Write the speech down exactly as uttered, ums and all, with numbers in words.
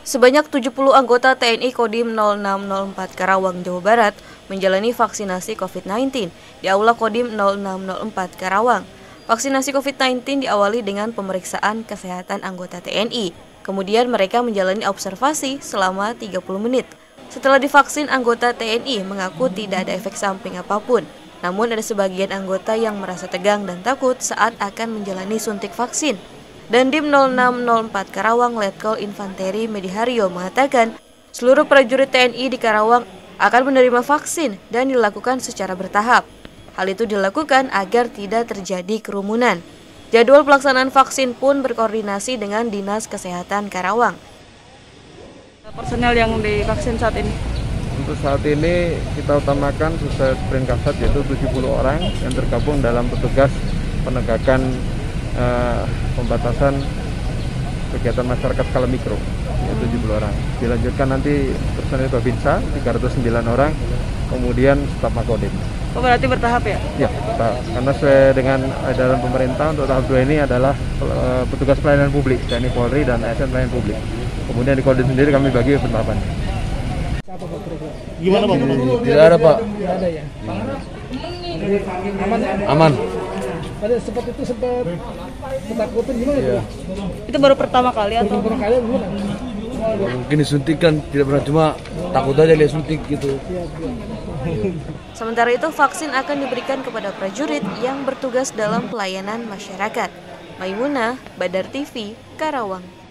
Sebanyak tujuh puluh anggota T N I Kodim nol enam nol empat Karawang, Jawa Barat menjalani vaksinasi covid sembilan belas di Aula Kodim nol enam nol empat Karawang. Vaksinasi covid sembilan belas diawali dengan pemeriksaan kesehatan anggota T N I. Kemudian mereka menjalani observasi selama tiga puluh menit. Setelah divaksin, anggota T N I mengaku tidak ada efek samping apapun. Namun ada sebagian anggota yang merasa tegang dan takut saat akan menjalani suntik vaksin. Dandim nol enam nol empat Karawang Letkol Infanteri Medihario mengatakan seluruh prajurit T N I di Karawang akan menerima vaksin dan dilakukan secara bertahap. Hal itu dilakukan agar tidak terjadi kerumunan. Jadwal pelaksanaan vaksin pun berkoordinasi dengan Dinas Kesehatan Karawang. Personel yang divaksin saat ini? Untuk saat ini kita utamakan sesuai sprint kasat yaitu tujuh puluh orang yang tergabung dalam petugas penegakan Uh, pembatasan kegiatan masyarakat skala mikro, yaitu tujuh puluh orang. Dilanjutkan nanti personil Babinsa tiga ratus sembilan orang, kemudian staf Makodim. Oh, berarti bertahap ya? Ya, bertahap. Karena sesuai dengan edaran pemerintah untuk tahap dua ini adalah uh, petugas pelayanan publik, T N I Polri dan A S N pelayanan publik. Kemudian di Kodim sendiri kami bagi pentahapan. Gimana Pak? Tidak ada Pak. Tidak ada ya? Aman? Aman. Ada sempat itu sempat ketakutan gimana ya? Itu baru pertama kali atau? Baru pertama kali gimana? Mungkin disuntikan, tidak pernah, cuma takut aja lihat suntik gitu. Sementara itu vaksin akan diberikan kepada prajurit yang bertugas dalam pelayanan masyarakat. Maimunah, Badar T V, Karawang.